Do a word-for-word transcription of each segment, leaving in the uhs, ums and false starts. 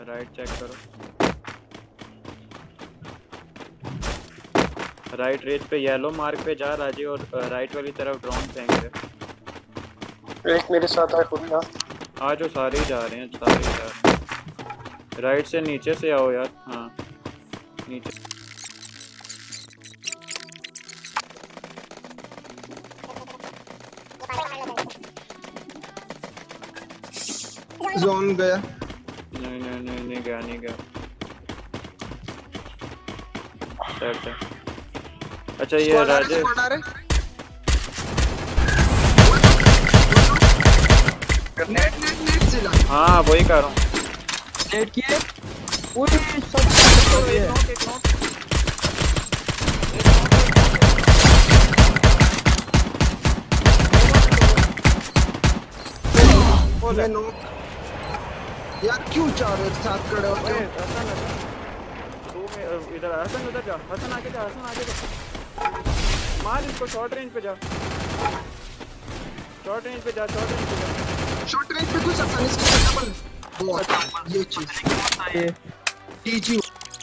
Right check करो, right red पे yellow mark पे जा राजी और राइट वाली तरफ ड्रोन फेंक दे। एक मेरे साथ है खुद ना। आज जो सारे ही जा रहे हैं, सारे ही जा रहे हैं। राइट से नीचे से आओ यार। हाँ नीचे जोन गया। नहीं नहीं नहीं नहीं गया, नहीं गया। सेट है। अच्छा ये राजे नेट नेट नेट जिला। हाँ वही कर रहा हूँ। नेट किए पूरी सब एक नॉक, एक नॉक। बोले नो यार क्यों चार एक साथ खड़े हो? तू में इधर हसन, उधर जा हसन, आगे जा हसन, आगे जा। मार इसको, शॉर्ट रेंज पे जा, शॉर्ट रेंज पे जा, शॉर्ट रेंज पे जा। शॉर्ट रेंज पे कुछ आसानी से डबल बहुत ये चीज ये टीजी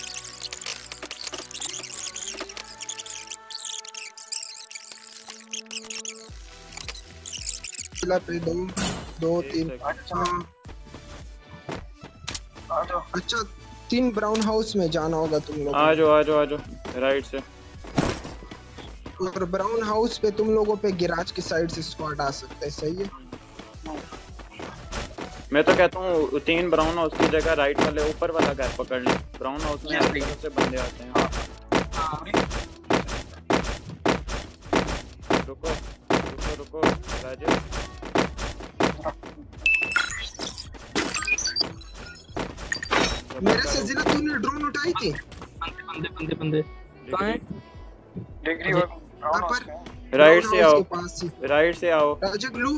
जिला पे दो दो तीन। अच्छा अच्छा तीन ब्राउन हाउस में जाना होगा तुम लोग। आ जाओ आ जाओ आ जाओ राइट से। और ब्राउन हाउस पे तुम लोगों पे गिराज की साइड से स्क्वाड आ सकते हैं, सही है? मैं तो कहता हूँ तीन ब्राउन हाउस की जगह राइट वाले ऊपर वाला घर पकड़ ले। ब्राउन हाउस में हर तरफ से बंदे आते हैं। रुको रुको रुको राजे। मेरे से जिला तूने ड्रोन उठाई थी? बंदे बंदे बंदे कहां है? डिग्री वहां पर राइट से आओ, राइट से आओ राजा ग्लू।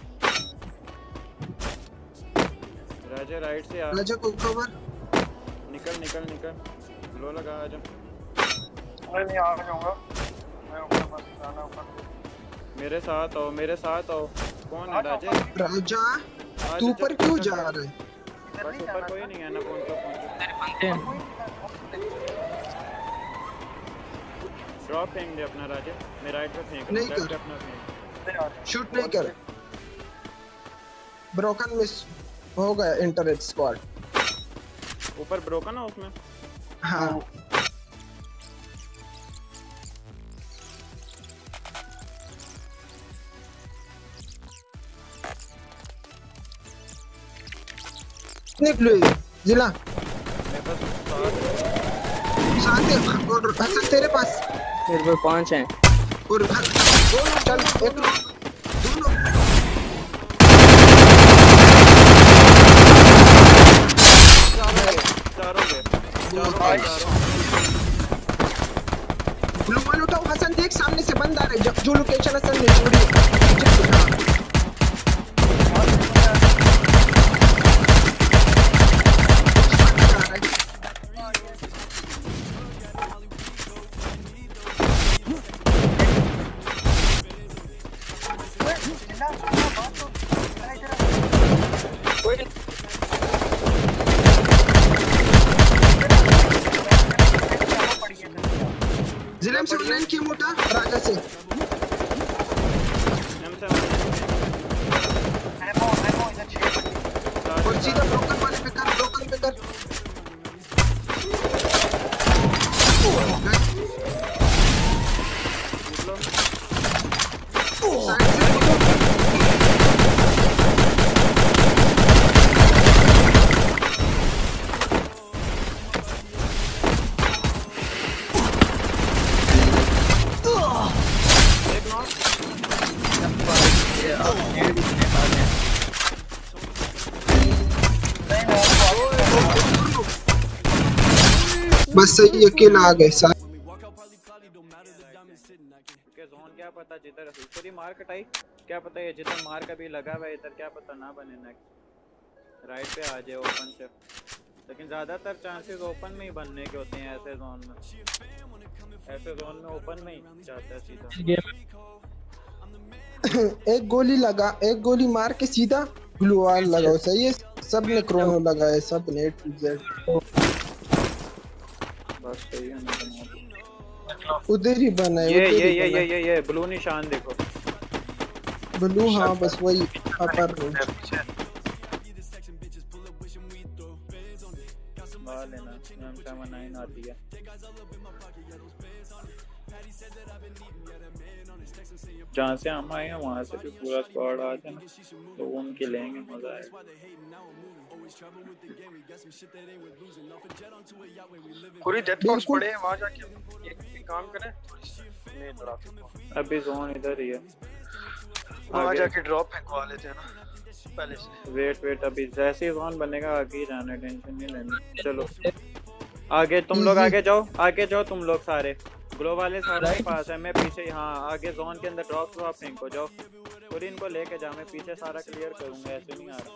राजा राइट से आ। राजा को कवर। निकल निकल निकल, लो लगा आजा। मैं नहीं आ जाऊंगा, मैं ऊपर बस जाना ऊपर। मेरे साथ आओ, मेरे साथ आओ। कौन है राजे? राजा तू ऊपर क्यों जा रहा है? बस ऊपर कोई नहीं है ना। कौन तो कौन बंदे हैं। ड्रॉप फेंक दे अपना राजे। मैं राइट पे फेंक नहीं लेफ्ट कर। पे अपना फेंक। शूट नहीं कर। ब्रोकन मिस हो गया इंटरनेट स्क्वाड। ऊपर ब्रोकन है उसमें। हाँ निकलो जिला मेरे पास साथ है। और हसन तेरे पास मेरे पे पांच हैं। और दोनों चल एक दोनों चारों के ब्लू वन उठाओ। हसन देख सामने से बंद आ रहा है। जो लोकेशन हसन ने छोड़ी। जिले में से ऑनलाइन किया मोटा राजा से। और सीधा ब्रोकन वाले पे कर, ब्रोकन पे कर। बस सही अकेला आ गए साथ। जोन क्या पता जिधर ऊपर ही मार कटाई, क्या पता ये जिधर मार कभी लगा हुआ है इधर क्या पता ना बने नेक्स्ट। राइट पे आ जाए ओपन से, लेकिन ज्यादातर चांसेस ओपन में ही बनने के होते हैं ऐसे जोन में। ऐसे जोन में ओपन में ही जाता है सीधा। एक गोली लगा, एक गोली मार के सीधा ग्लू वॉल लगाओ, सही है? सब ने क्रोनो लगाए, सब ने टू जेड। बस सही है ना बना दो। उधर ही बनाए, ये उधर ये ही ये ये बनाए। ये ये ब्लू निशान देखो। ब्लू हाँ बस वही अपर रोड। बाहर लेना एम सेवन नाइन आती है। जहाँ से हम आए हैं वहाँ से भी पूरा स्क्वाड आ जाए तो उनके लेंगे, मजा आएगा। पूरी डेथ बॉक्स पड़े हैं वहाँ जाके एक काम करें। नहीं ड्रॉप अभी जोन इधर ही है, वहाँ जाके ड्रॉप फेंकवा लेते हैं ना पहले से। वेट वेट अभी जैसे ही जोन बनेगा आगे ही जाना, टेंशन नहीं लेनी। चलो आगे तुम लोग आगे जाओ, आगे जाओ तुम लोग सारे। ग्लो वाले सारे के पास है, मैं पीछे। हाँ आगे जोन के अंदर ड्रॉप ड्रॉप फेंको जाओ। पूरी इनको लेके जा, मैं पीछे सारा क्लियर करूंगा, ऐसे नहीं आ रहा।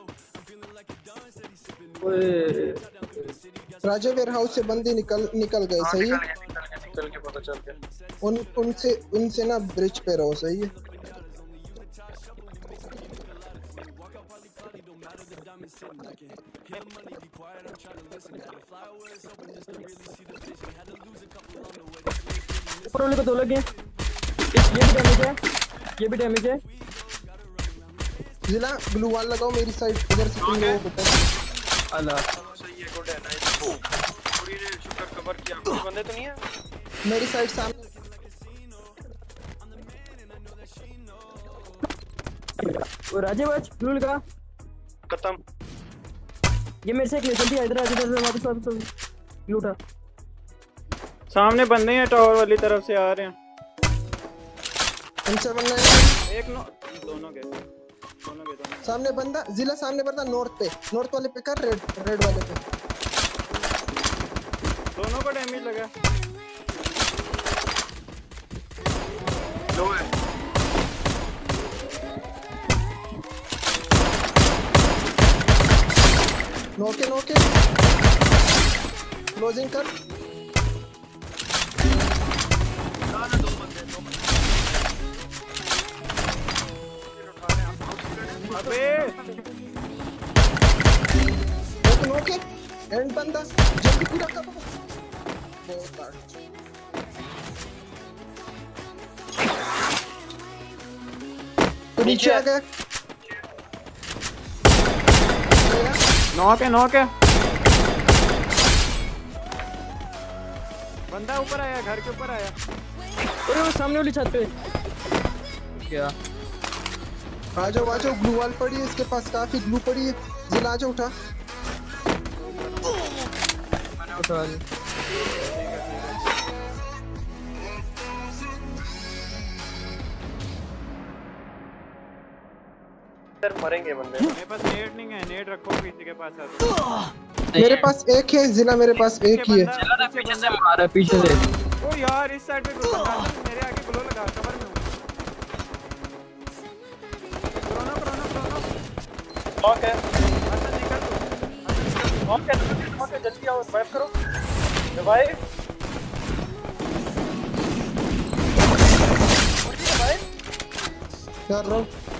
राजा वेयर हाउस से बंदे निकल निकल गए। सही है, निकल के निकल के पता चल गया। उन उनसे उनसे ना ब्रिज पे रहो। सही है। ऊपर वाले को दो लगे। ये भी डैमेज है, ये भी डैमेज है। जिला ग्लू वॉल लगाओ मेरी साइड, इधर से तुम लोगों को पता। अल्लाह सही है, गुड है, नाइस। पूरी ने शुक्र कवर किया। कोई बंदे तो नहीं है मेरी साइड सामने। वो राजे बच ब्लू लगा खत्म। ये मेरे से एक ले, जल्दी इधर आ, इधर वापस वापस वापस लूटा। सामने बंदे हैं टावर वाली तरफ से आ रहे हैं। इनसे बनना है। एक नो दोनों के दोनों के दोनों सामने बंदा, जिला सामने बंदा नॉर्थ पे, नॉर्थ वाले पे कर, रेड रेड वाले पे। दोनों को डैमेज लगा। लो है। नोके नोके क्लोजिंग कर। दो बंदे दो बंदे अबे एक नोके एंड बंदा जल्दी पूरा करो। बहुत हार्ड। तो नीचे आ गया। नॉक है नॉक है। बंदा ऊपर आया, घर के ऊपर आया। अरे वो सामने वाली छत पे क्या? आ जाओ आ जाओ, ग्लू वॉल पड़ी है इसके पास, काफी ग्लू पड़ी है। जिला आ जाओ, उठा। मैंने उठा ली। इधर मरेंगे बंदे। मेरे पास नेट नहीं है, नेट रखो किसी के पास है तो। मेरे पास एक है जिला, मेरे पास एक ही है। बंदा- पीछे से मारा, पीछे से। ओ यार इस साइड पे कोई बंदा है, मेरे आगे ग्लो लगा, कवर में हूं। क्रोनो क्रोनो क्रोनो नॉक है। अच्छा निकल तू। नॉक है, नॉक है, जल्दी आओ, रिवाइव करो। रिवाइव रिवाइव कर रहा हूँ।